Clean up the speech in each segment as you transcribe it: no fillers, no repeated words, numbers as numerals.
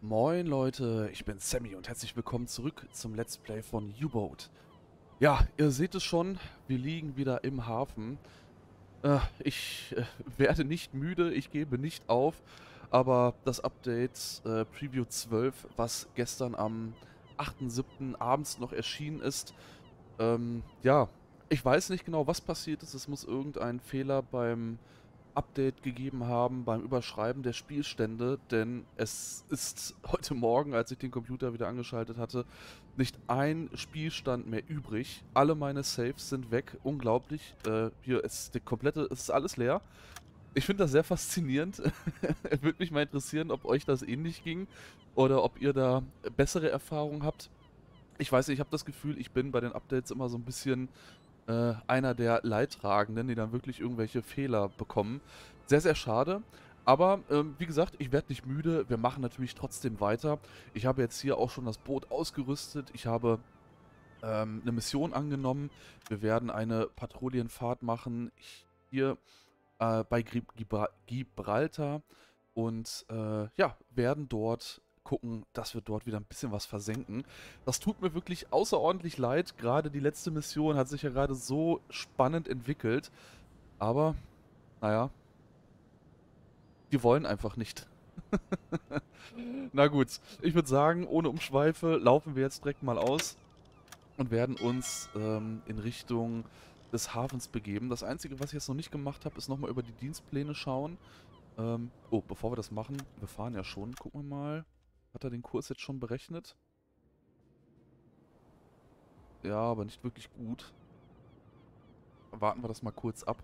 Moin Leute, ich bin Sammy und herzlich willkommen zurück zum Let's Play von U-Boat. Ja, ihr seht es schon, wir liegen wieder im Hafen. Ich werde nicht müde, ich gebe nicht auf, aber das Update Preview 12, was gestern am 8.7. abends noch erschienen ist, ja, ich weiß nicht genau, was passiert ist. Es muss irgendeinen Fehler beim Update gegeben haben, beim Überschreiben der Spielstände, denn es ist heute Morgen, als ich den Computer wieder angeschaltet hatte, nicht ein Spielstand mehr übrig. Alle meine Saves sind weg. Unglaublich. Hier ist es ist alles leer. Ich finde das sehr faszinierend. Würde mich mal interessieren, ob euch das ähnlich ging oder ob ihr da bessere Erfahrungen habt. Ich weiß nicht, ich habe das Gefühl, ich bin bei den Updates immer so ein bisschen einer der Leidtragenden, die dann wirklich irgendwelche Fehler bekommen. Sehr, sehr schade. Aber wie gesagt, ich werde nicht müde. Wir machen natürlich trotzdem weiter. Ich habe jetzt hier auch schon das Boot ausgerüstet. Ich habe eine Mission angenommen. Wir werden eine Patrouillenfahrt machen hier bei Gibraltar und ja, werden dort gucken, dass wir dort wieder ein bisschen was versenken. Das tut mir wirklich außerordentlich leid. Gerade die letzte Mission hat sich ja gerade so spannend entwickelt. Aber, naja, die wollen einfach nicht. Na gut, ich würde sagen, ohne Umschweife laufen wir jetzt direkt mal aus und werden uns in Richtung des Hafens begeben. Das Einzige, was ich jetzt noch nicht gemacht habe, ist nochmal über die Dienstpläne schauen. Oh, bevor wir das machen, wir fahren ja schon. Gucken wir mal. Hat er den Kurs jetzt schon berechnet? Ja, aber nicht wirklich gut. Warten wir das mal kurz ab.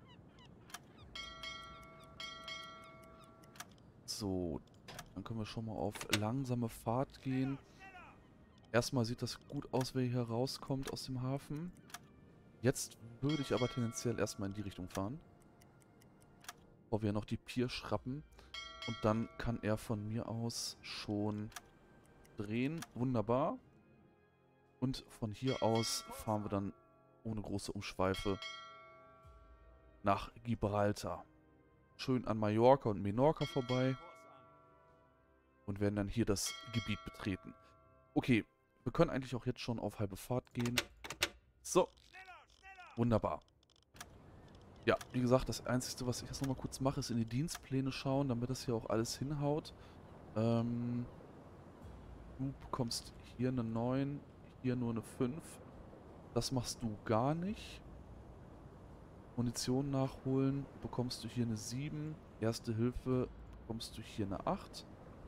So, dann können wir schon mal auf langsame Fahrt gehen. Erstmal sieht das gut aus, wer hier rauskommt aus dem Hafen. Jetzt würde ich aber tendenziell erstmal in die Richtung fahren. Bevor wir noch die Pier schrappen. Und dann kann er von mir aus schon drehen. Wunderbar. Und von hier aus fahren wir dann ohne große Umschweife nach Gibraltar. Schön an Mallorca und Menorca vorbei. Und werden dann hier das Gebiet betreten. Okay, wir können eigentlich auch jetzt schon auf halbe Fahrt gehen. So, wunderbar. Ja, wie gesagt, das Einzige, was ich jetzt nochmal kurz mache, ist in die Dienstpläne schauen, damit das hier auch alles hinhaut. Ähm, Du bekommst hier eine 9, hier nur eine 5. Das machst du gar nicht. Munition nachholen bekommst du hier eine 7. Erste Hilfe bekommst du hier eine 8.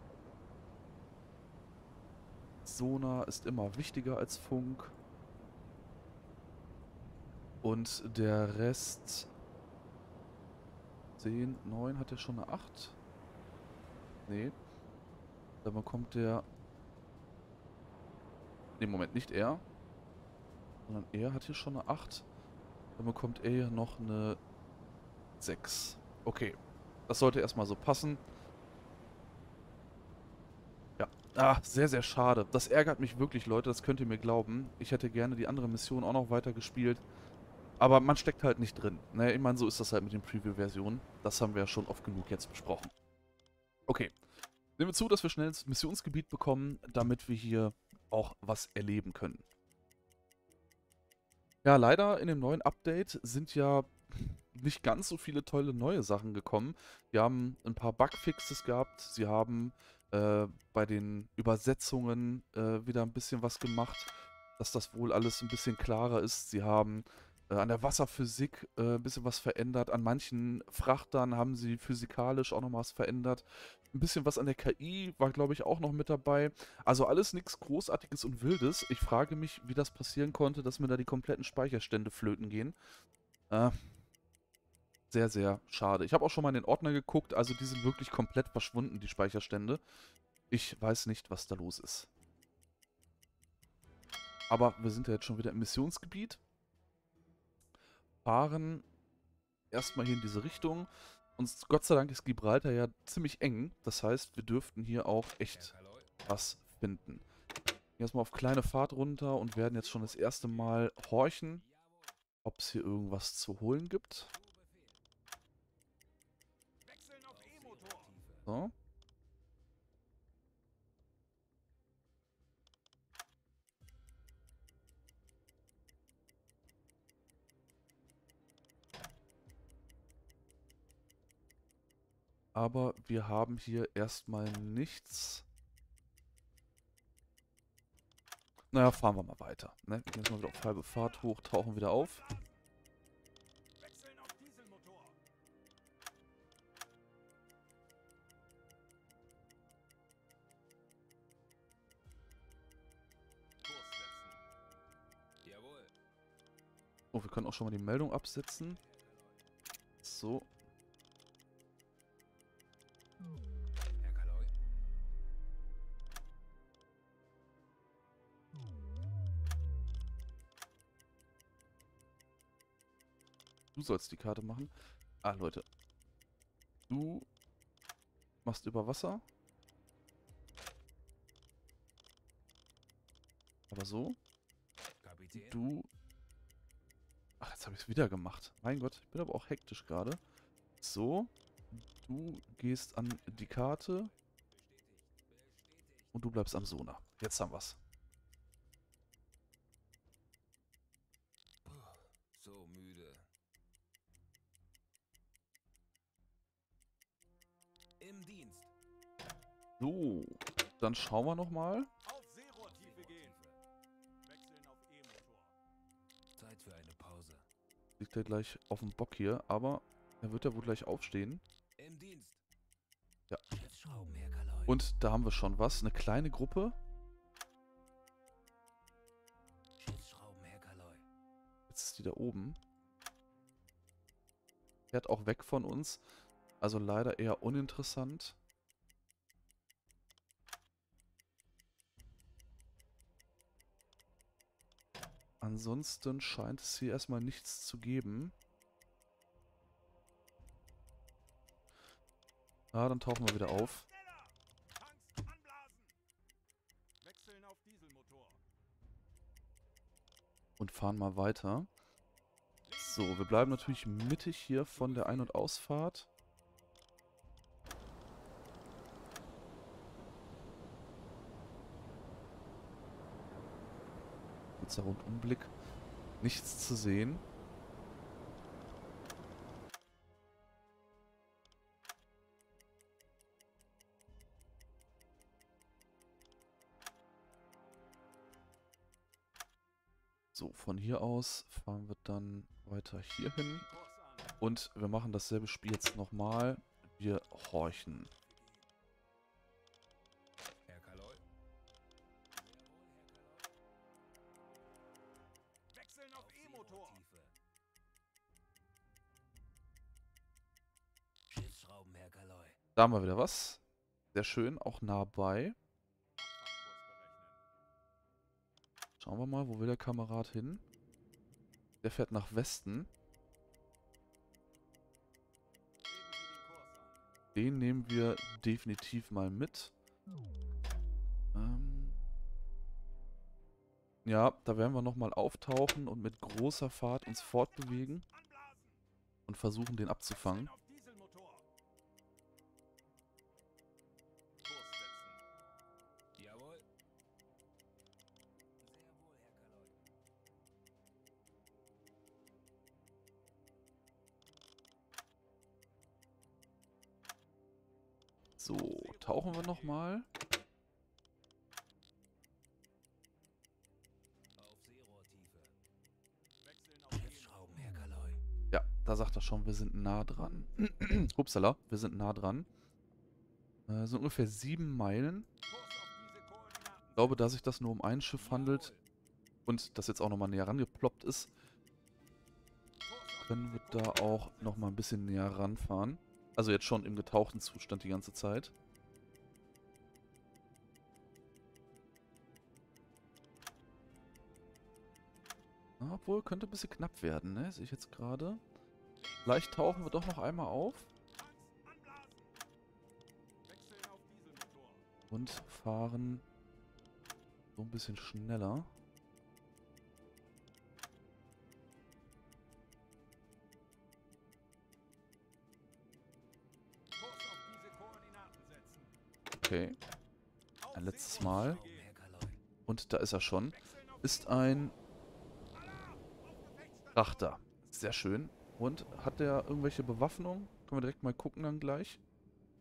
Sonar ist immer wichtiger als Funk. Und der Rest 10, 9, hat er schon eine 8? Nee. Dann bekommt der... Nee, Moment, nicht er. Sondern er hat hier schon eine 8. Dann bekommt er hier noch eine 6. Okay. Das sollte erstmal so passen. Ja. Ah, sehr, sehr schade. Das ärgert mich wirklich, Leute. Das könnt ihr mir glauben. Ich hätte gerne die andere Mission auch noch weiter gespielt. Aber man steckt halt nicht drin. Ne, ich meine, so ist das halt mit den Preview-Versionen. Das haben wir ja schon oft genug jetzt besprochen. Okay. Nehmen wir zu, dass wir schnell ins Missionsgebiet bekommen, damit wir hier auch was erleben können. Ja, leider in dem neuen Update sind ja nicht ganz so viele tolle neue Sachen gekommen. Wir haben ein paar Bugfixes gehabt. Sie haben bei den Übersetzungen wieder ein bisschen was gemacht, dass das wohl alles ein bisschen klarer ist. Sie haben an der Wasserphysik ein bisschen was verändert. An manchen Frachtern haben sie physikalisch auch noch was verändert. Ein bisschen was an der KI war, glaube ich, auch noch mit dabei. Also alles nichts Großartiges und Wildes. Ich frage mich, wie das passieren konnte, dass mir da die kompletten Speicherstände flöten gehen. Äh, Sehr, sehr schade. Ich habe auch schon mal in den Ordner geguckt, also die sind wirklich komplett verschwunden, die Speicherstände. Ich weiß nicht, was da los ist. Aber wir sind ja jetzt schon wieder im Missionsgebiet. Fahren erstmal hier in diese Richtung. Und Gott sei Dank ist Gibraltar ja ziemlich eng. Das heißt, wir dürften hier auch echt was finden. Erstmal auf kleine Fahrt runter und werden jetzt schon das erste Mal horchen, ob es hier irgendwas zu holen gibt. So. aber wir haben hier erstmal nichts. Naja, fahren wir mal weiter. Ne? Wir gehen jetzt mal wieder auf halbe Fahrt hoch, tauchen wieder auf. Wechseln auf Dieselmotor. Kurs setzen. Jawohl. Oh, wir können auch schon mal die Meldung absetzen. So. Herr Kaloi. Du sollst die Karte machen. Ah, Leute. Du machst über Wasser. Aber so. Kapitän. Du... Ach, jetzt habe ich es wieder gemacht. Mein Gott, ich bin aber auch hektisch gerade. So. Du gehst an die Karte. Und du bleibst am Sonar. Jetzt haben wir's. So müde. Im Dienst. So. Dann schauen wir nochmal. Auf Seerohrtiefe gehen. Wechseln auf E-Motor. Zeit für eine Pause. Liegt er gleich auf dem Bock hier. Aber er wird ja wohl gleich aufstehen. Im Dienst. Ja. Schiffsschrauben, Herr Kaloi. Und da haben wir schon was. Eine kleine Gruppe. Schiffsschrauben, Herr Kaloi. Jetzt ist die da oben. Fährt auch weg von uns. Also leider eher uninteressant. Ansonsten scheint es hier erstmal nichts zu geben. Ah, dann tauchen wir wieder auf. Tanks anblasen. Wechseln auf Dieselmotor. Und fahren mal weiter. So, wir bleiben natürlich mittig hier von der Ein- und Ausfahrt. Kurzer Rundumblick. Nichts zu sehen. So, von hier aus fahren wir dann weiter hier hin. Kurs an. Und wir machen dasselbe Spiel jetzt nochmal. Wir horchen. Herr Kaloi. Wechseln auf E-Motor. Schiffsschrauben, Herr Kaloi. Da haben wir wieder was. Sehr schön, auch nah bei. Schauen wir mal, wo will der Kamerad hin? Der fährt nach Westen. Den nehmen wir definitiv mal mit. Ja, da werden wir nochmal auftauchen und mit großer Fahrt uns fortbewegen und versuchen, den abzufangen. Auf Dieselmotor. Kurs setzen. Jawohl. Sehr wohl, Herr Kaloi. So, tauchen wir nochmal. Auf Seerohrtiefe. Wechseln auf Schiffsschrauben, Herr Kaloi. Ja, da sagt er schon, wir sind nah dran. Upsala, wir sind nah dran. Sind ungefähr 7 Meilen. Kurs auf diese Koordinaten. Ich glaube, da sich das nur um ein Schiff handelt und das jetzt auch nochmal näher rangeploppt ist, können wir da auch nochmal ein bisschen näher ranfahren. Also jetzt schon im getauchten Zustand die ganze Zeit. Na, obwohl, könnte ein bisschen knapp werden, ne? Sehe ich jetzt gerade. Vielleicht tauchen wir doch noch einmal auf Tanks anblasen. Wechseln auf Dieselmotor. und fahren so ein bisschen schneller. Kurs auf diese Koordinaten setzen. Okay, Auf ein letztes Seerohrtiefe Mal. gehen. Herr Kaloi. Und da ist er schon. Wechseln auf Ist ein Alarm. Auf Gefechtsstation. Frachter. Sehr schön. Und hat der irgendwelche Bewaffnung? Können wir direkt mal gucken dann gleich.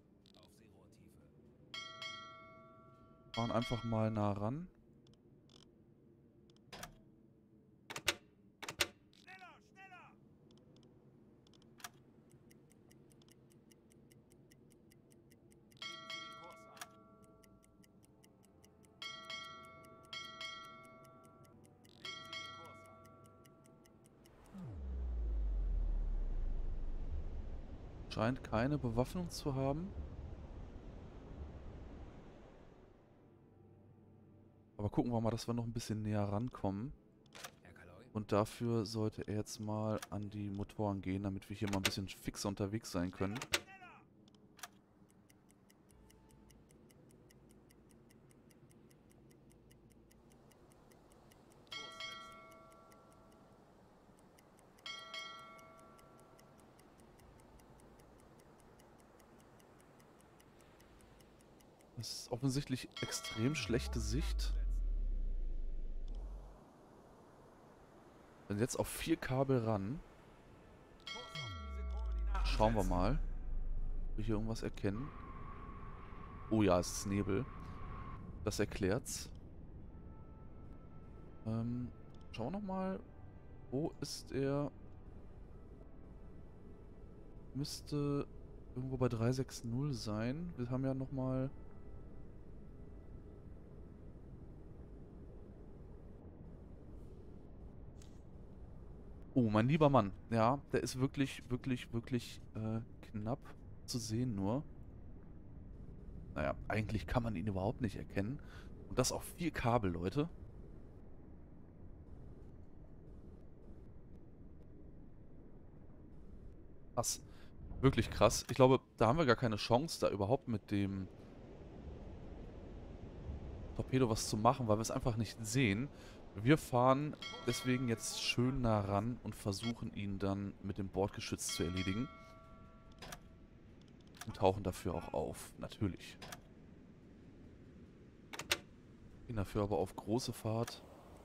Fahren einfach mal nah ran. Scheint keine Bewaffnung zu haben. Aber gucken wir mal, dass wir noch ein bisschen näher rankommen. Und dafür sollte er jetzt mal an die Motoren gehen, damit wir hier mal ein bisschen fixer unterwegs sein können. Das ist offensichtlich extrem schlechte Sicht. Dann jetzt auf 4 Kabel ran. Schauen wir mal, ob wir hier irgendwas erkennen. Oh ja, es ist Nebel. Das erklärt's. Schauen wir nochmal. Wo ist er? Müsste irgendwo bei 360 sein. Wir haben ja nochmal... Oh, mein lieber Mann. Ja, der ist wirklich, wirklich, wirklich knapp zu sehen nur. Naja, eigentlich kann man ihn überhaupt nicht erkennen. Und das auf 4 Kabel, Leute. Krass. Wirklich krass. Ich glaube, da haben wir gar keine Chance, da überhaupt mit dem Torpedo was zu machen, weil wir es einfach nicht sehen. Wir fahren deswegen jetzt schön nah ran und versuchen ihn dann mit dem Bordgeschütz zu erledigen. Und tauchen dafür auch auf, natürlich. Gehen dafür aber auf große Fahrt.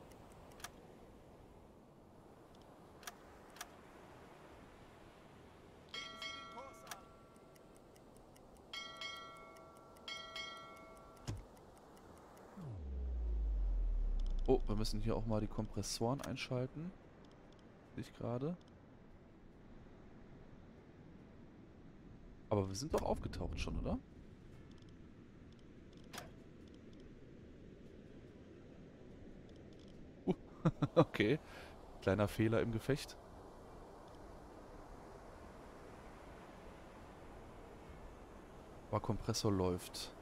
Oh, wir müssen hier auch mal die Kompressoren einschalten. Sehe ich gerade. Aber wir sind doch aufgetaucht schon, oder? Okay. Kleiner Fehler im Gefecht. Aber Kompressor läuft.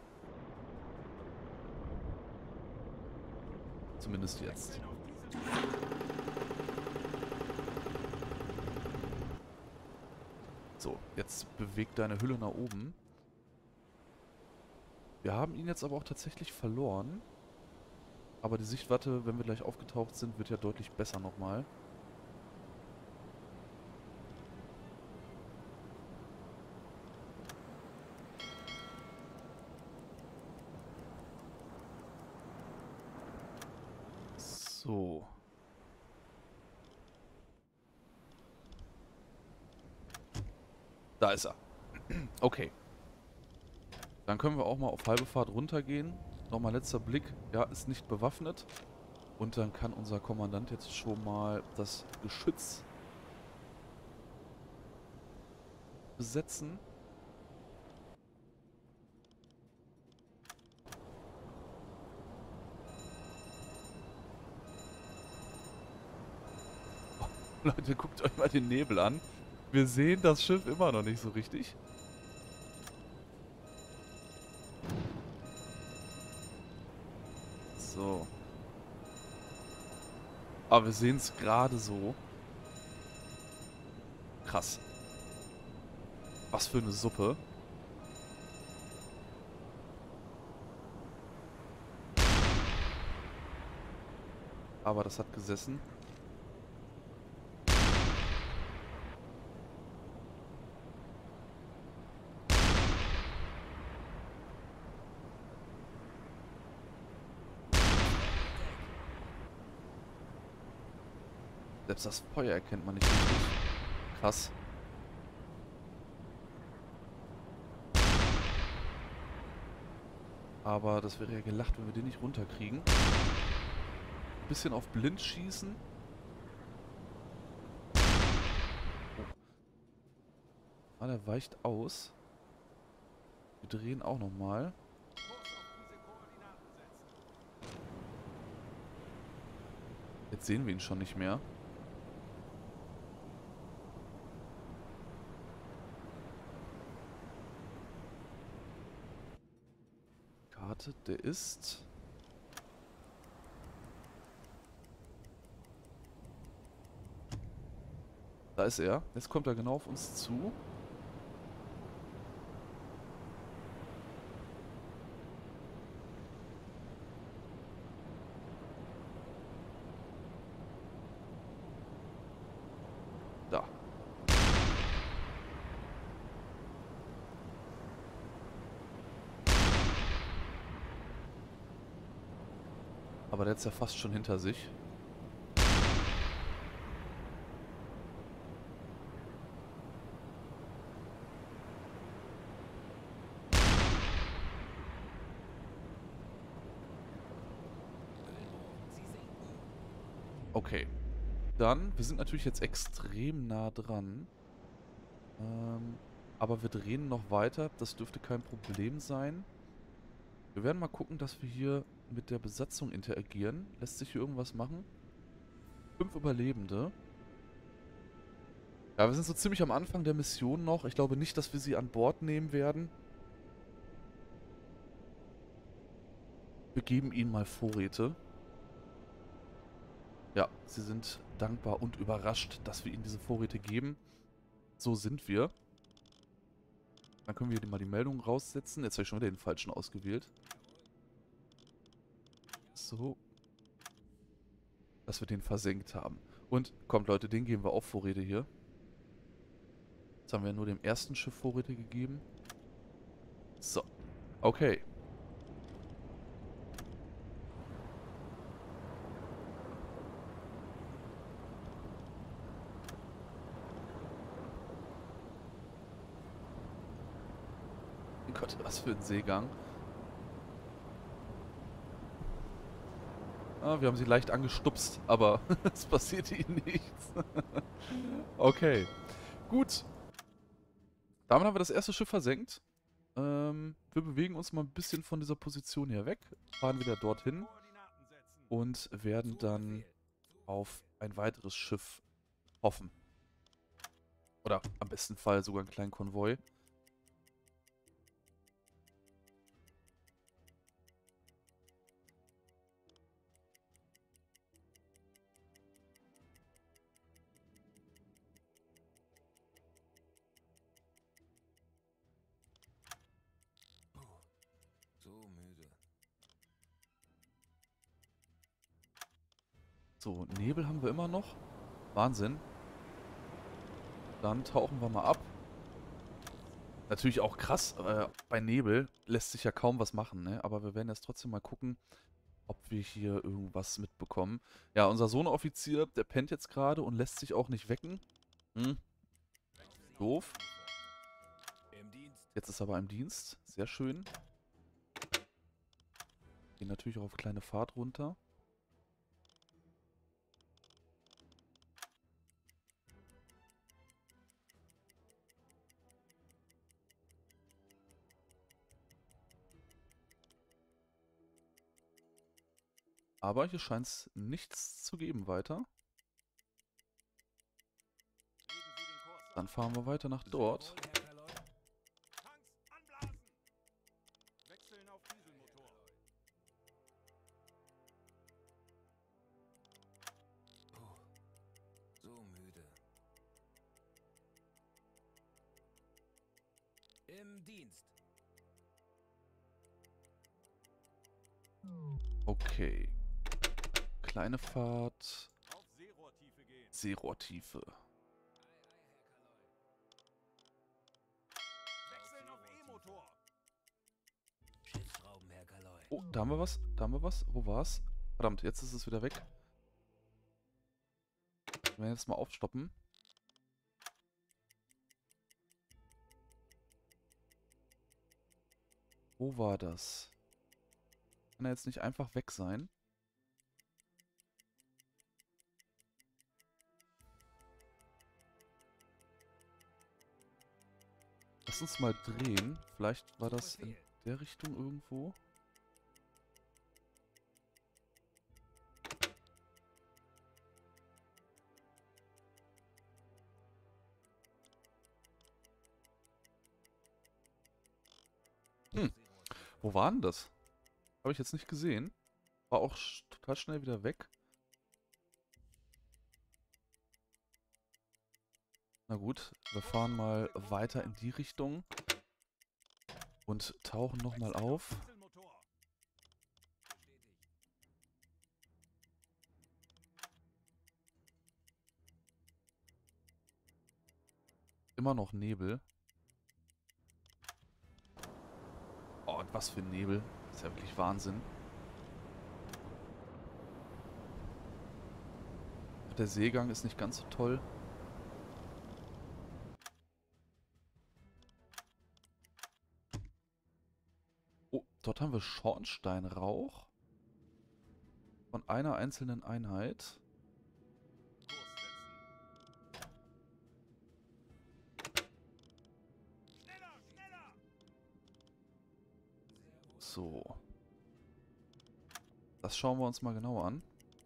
Zumindest jetzt. So, jetzt bewegt deine Hülle nach oben. Wir haben ihn jetzt aber auch tatsächlich verloren. Aber die Sichtweite, wenn wir gleich aufgetaucht sind, wird ja deutlich besser nochmal. So. Da ist er. Okay. Dann können wir auch mal auf halbe Fahrt runtergehen. Nochmal letzter Blick. Ja, ist nicht bewaffnet. Und dann kann unser Kommandant jetzt schon mal das Geschütz besetzen. Oh, Leute, guckt euch mal den Nebel an. Wir sehen das Schiff immer noch nicht so richtig. So. Aber wir sehen es gerade so. Krass. Was für eine Suppe. Aber das hat gesessen. Selbst das Feuer erkennt man nicht richtig. Krass. Aber das wäre ja gelacht, wenn wir den nicht runterkriegen. Bisschen auf blind schießen. Ah, der weicht aus. Wir drehen auch nochmal. Jetzt sehen wir ihn schon nicht mehr. Karte, der ist... Da ist er. Jetzt kommt er genau auf uns zu. Da. Aber der ist ja fast schon hinter sich. Okay. Dann, wir sind natürlich jetzt extrem nah dran. Aber wir drehen noch weiter. Das dürfte kein Problem sein. Wir werden mal gucken, dass wir hier mit der Besatzung interagieren. Lässt sich hier irgendwas machen? 5 Überlebende. Ja, wir sind so ziemlich am Anfang der Mission noch. Ich glaube nicht, dass wir sie an Bord nehmen werden. Wir geben ihnen mal Vorräte. Ja, sie sind dankbar und überrascht, dass wir ihnen diese Vorräte geben. So sind wir. Dann können wir hier mal die Meldung raussetzen. Jetzt habe ich schon wieder den falschen ausgewählt. So. Dass wir den versenkt haben. Und, kommt Leute, den geben wir auch Vorräte hier. Jetzt haben wir nur dem ersten Schiff Vorräte gegeben. So. Okay. Oh Gott, was für ein Seegang. Ah, wir haben sie leicht angestupst, aber es passiert ihnen nichts. Okay. Gut. Damit haben wir das erste Schiff versenkt. Wir bewegen uns mal ein bisschen von dieser Position hier weg, fahren wieder dorthin und werden dann auf ein weiteres Schiff hoffen. Oder am besten Fall sogar einen kleinen Konvoi. So müde. So, Nebel haben wir immer noch. Wahnsinn. Dann tauchen wir mal ab. Natürlich auch krass, bei Nebel lässt sich ja kaum was machen, ne? Aber wir werden jetzt trotzdem mal gucken, ob wir hier irgendwas mitbekommen. Ja, unser Sonderoffizier, der pennt jetzt gerade und lässt sich auch nicht wecken. Hm, doof. Im Dienst. Jetzt ist er aber im Dienst. Sehr schön. Gehen natürlich auch auf kleine Fahrt runter. Aber hier scheint es nichts zu geben weiter. Dann fahren wir weiter nach dort. Wechseln auf Dieselmotor. So müde. Im Dienst. Okay. Kleine Fahrt. Auf Seerohrtiefe gehen. Seerohrtiefe. Wechseln auf E-Motor. Schiffsraum, Herr Kaloy. Oh, da haben wir was. Da haben wir was. Wo war's? Verdammt, jetzt ist es wieder weg. Wir werden jetzt mal aufstoppen. Wo war das? Kann er jetzt nicht einfach weg sein? Lass uns mal drehen. Vielleicht war das in der Richtung irgendwo. Hm, wo war denn das? Habe ich jetzt nicht gesehen. War auch total schnell wieder weg. Na gut, wir fahren mal weiter in die Richtung und tauchen nochmal auf. Immer noch Nebel. Oh, und was für ein Nebel. Ist ja wirklich Wahnsinn. Der Seegang ist nicht ganz so toll. Oh, dort haben wir Schornsteinrauch. Von einer einzelnen Einheit. So. Das schauen wir uns mal genauer an.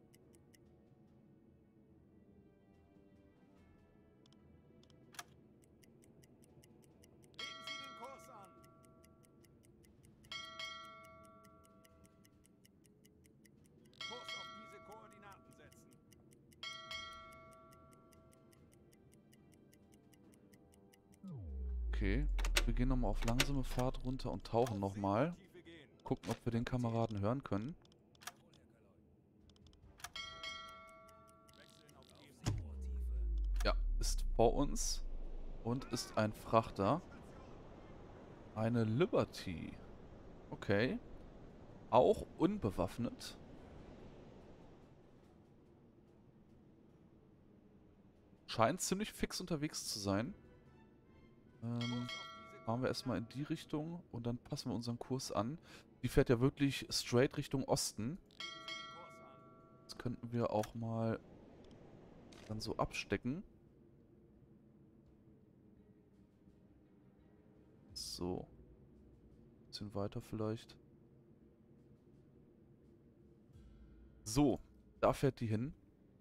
Okay, wir gehen nochmal auf langsame Fahrt runter und tauchen nochmal. Gucken, ob wir den Kameraden hören können. Ja, ist vor uns und ist ein Frachter. Eine Liberty. Okay. Auch unbewaffnet. Scheint ziemlich fix unterwegs zu sein. Fahren wir erstmal in die Richtung und dann passen wir unseren Kurs an. Die fährt ja wirklich straight Richtung Osten. Das könnten wir auch mal dann so abstecken. So. Bisschen weiter vielleicht. So, da fährt die hin.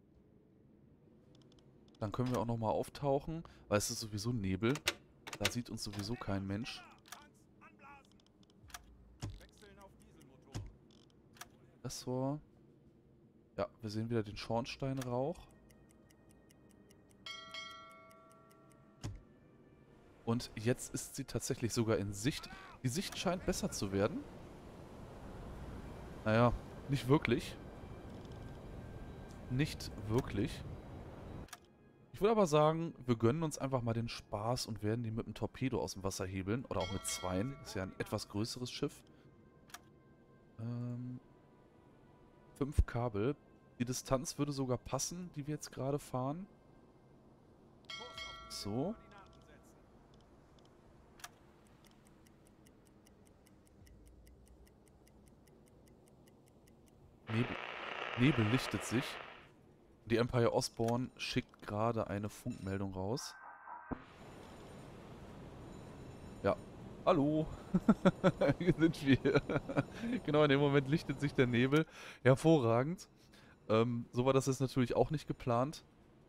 Dann können wir auch nochmal auftauchen, weil es ist sowieso Nebel. Da sieht uns sowieso kein Mensch. Das war... Ja, wir sehen wieder den Schornsteinrauch. Und jetzt ist sie tatsächlich sogar in Sicht. Die Sicht scheint besser zu werden. Naja, nicht wirklich. Nicht wirklich. Ich würde aber sagen, wir gönnen uns einfach mal den Spaß und werden die mit einem Torpedo aus dem Wasser hebeln. Oder auch mit zweien. Ist ja ein etwas größeres Schiff. 5 Kabel. Die Distanz würde sogar passen, die wir jetzt gerade fahren. So. Nebel lichtet sich. Die Empire Osborne schickt gerade eine Funkmeldung raus. Ja. Hallo. Hier sind wir. Genau, in dem Moment lichtet sich der Nebel. Hervorragend. So war das jetzt natürlich auch nicht geplant.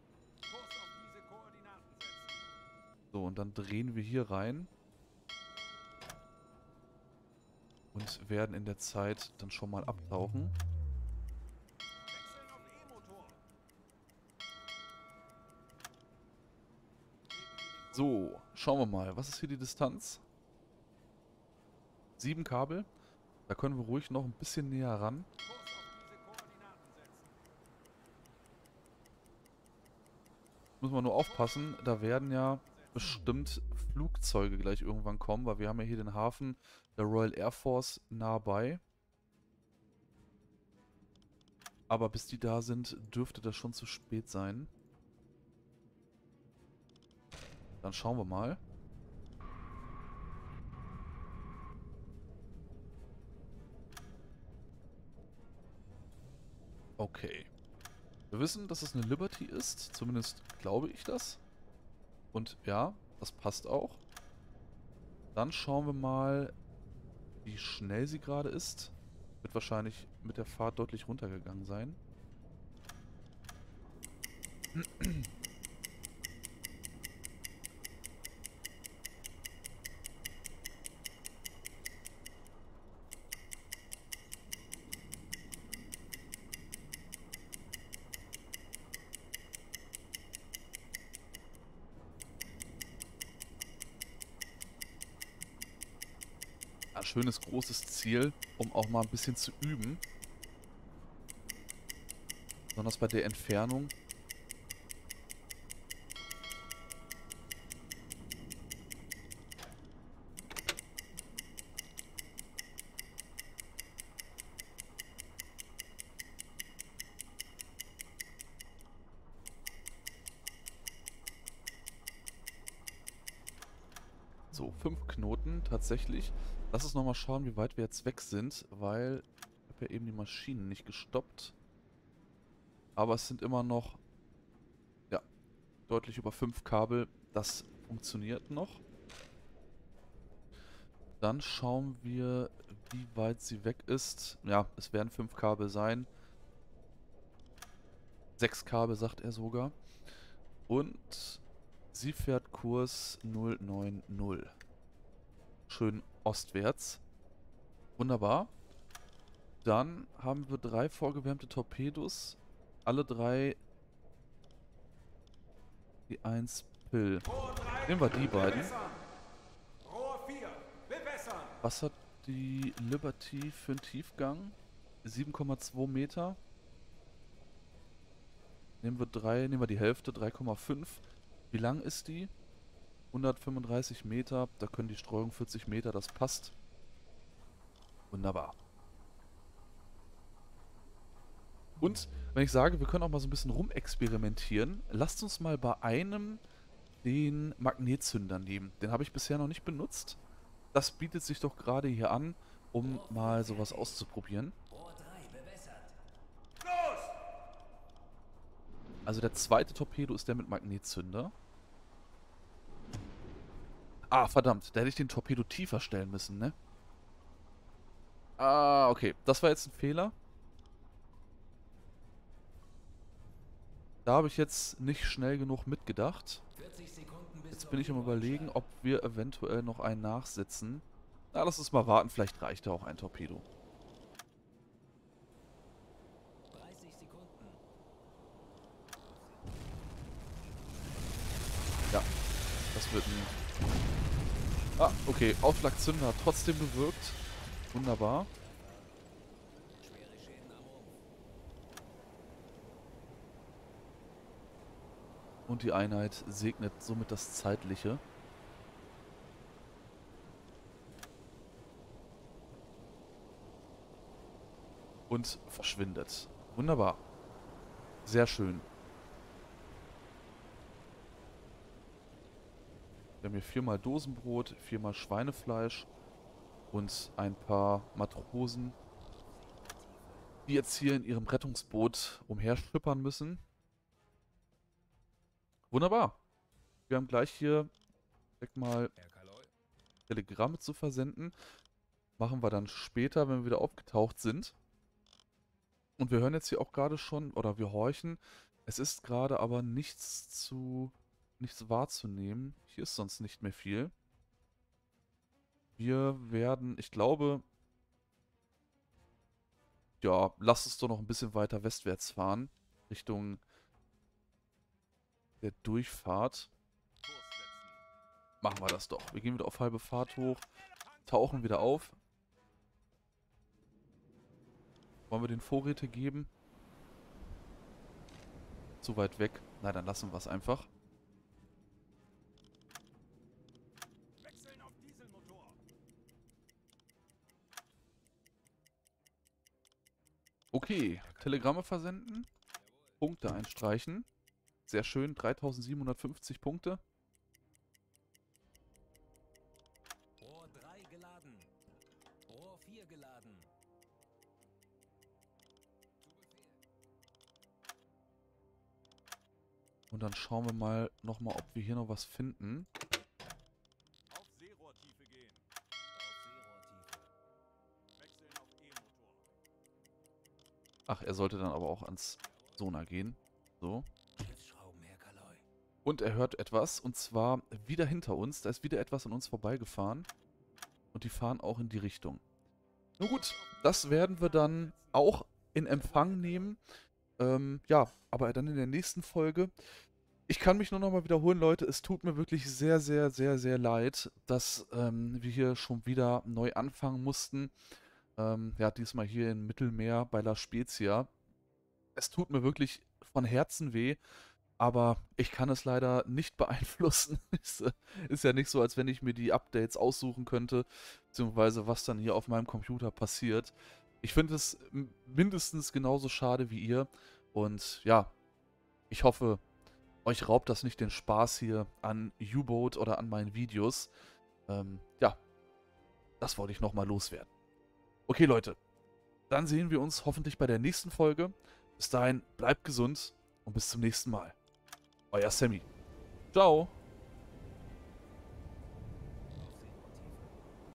So, und dann drehen wir hier rein. Und werden in der Zeit dann schon mal abtauchen. So, schauen wir mal. Was ist hier die Distanz? 7 Kabel. Da können wir ruhig noch ein bisschen näher ran. Muss man nur aufpassen, da werden ja bestimmt Flugzeuge gleich irgendwann kommen, weil wir haben ja hier den Hafen der Royal Air Force nah bei. Aber bis die da sind, dürfte das schon zu spät sein. Dann schauen wir mal. Okay. Wir wissen, dass es eine Liberty ist. Zumindest glaube ich das. Und ja, das passt auch. Dann schauen wir mal, wie schnell sie gerade ist. Wird wahrscheinlich mit der Fahrt deutlich runtergegangen sein. Ein schönes großes Ziel, um auch mal ein bisschen zu üben. Besonders bei der Entfernung. So, 5 Knoten tatsächlich. Lass uns nochmal schauen, wie weit wir jetzt weg sind, weil ich habe ja eben die Maschinen nicht gestoppt. Aber es sind immer noch, ja, deutlich über 5 Kabel. Das funktioniert noch. Dann schauen wir, wie weit sie weg ist. Ja, es werden 5 Kabel sein. 6 Kabel, sagt er sogar. Und sie fährt Kurs 090. Schön ostwärts. Wunderbar. Dann haben wir 3 vorgewärmte Torpedos. Alle 3 die 1 Pill. Nehmen wir die beiden. Rohr 4, bewässern! Was hat die Liberty für einen Tiefgang? 7,2 Meter. Nehmen wir die Hälfte, 3,5. Wie lang ist die? 135 Meter. Da können die Streuung 40 Meter, das passt. Wunderbar. Und wenn ich sage, wir können auch mal so ein bisschen rumexperimentieren, lasst uns mal bei einem den Magnetzünder nehmen. Den habe ich bisher noch nicht benutzt. Das bietet sich doch gerade hier an, um mal sowas auszuprobieren. Also der zweite Torpedo ist der mit Magnetzünder. Ah, verdammt. Da hätte ich den Torpedo tiefer stellen müssen, ne? Ah, okay. Das war jetzt ein Fehler. Da habe ich jetzt nicht schnell genug mitgedacht. Jetzt bin ich am Überlegen, ob wir eventuell noch einen nachsetzen. Na, lass uns mal warten. Vielleicht reicht ja auch ein Torpedo. 30 Sekunden. Ja, das wird ein... Ah, okay. Aufschlagzünder hat trotzdem gewirkt. Wunderbar. Schwere Schäden am Rumpf. Und die Einheit segnet somit das Zeitliche. Und verschwindet. Wunderbar. Sehr schön. Wir haben hier 4-mal Dosenbrot, 4-mal Schweinefleisch und ein paar Matrosen, die jetzt hier in ihrem Rettungsboot umherschippern müssen. Wunderbar. Wir haben gleich hier direkt mal Herr Kaloi. Telegramme zu versenden. Machen wir dann später, wenn wir wieder aufgetaucht sind. Und wir hören jetzt hier auch gerade schon, oder wir horchen. Es ist gerade aber nichts wahrzunehmen. Hier ist sonst nicht mehr viel. Wir werden, ich glaube, ja, lass uns doch noch ein bisschen weiter westwärts fahren. Richtung der Durchfahrt. Kurs setzen. Machen wir das doch. Wir gehen wieder auf halbe Fahrt hoch, tauchen wieder auf. Wollen wir den Vorräte geben? Zu weit weg. Na, dann lassen wir es einfach. Wechseln auf Dieselmotor. Okay, Telegramme versenden. Punkte einstreichen. Sehr schön, 3750 Punkte. Rohr 3 geladen. Rohr 4 geladen. Und dann schauen wir mal nochmal, ob wir hier noch was finden. Auf Seerohrtiefe gehen. Wechseln auf E-Motor. Ach, er sollte dann aber auch ans Sonar gehen. So. Schiffsschrauben, Herr Kaloi. Und er hört etwas, und zwar wieder hinter uns. Da ist wieder etwas an uns vorbeigefahren. Und die fahren auch in die Richtung. Nun gut, das werden wir dann auch in Empfang nehmen. Ja, aber dann in der nächsten Folge. Ich kann mich nur nochmal wiederholen, Leute. Es tut mir wirklich sehr, sehr, sehr, sehr leid, dass wir hier schon wieder neu anfangen mussten. Ja, diesmal hier im Mittelmeer bei La Spezia. Es tut mir wirklich von Herzen weh, aber ich kann es leider nicht beeinflussen. Ist ja nicht so, als wenn ich mir die Updates aussuchen könnte, beziehungsweise was dann hier auf meinem Computer passiert. Ich finde es mindestens genauso schade wie ihr. Und ja, ich hoffe, euch raubt das nicht den Spaß hier an U-Boat oder an meinen Videos. Ja, das wollte ich nochmal loswerden. Okay, Leute, dann sehen wir uns hoffentlich bei der nächsten Folge. Bis dahin, bleibt gesund und bis zum nächsten Mal. Euer Sammy. Ciao.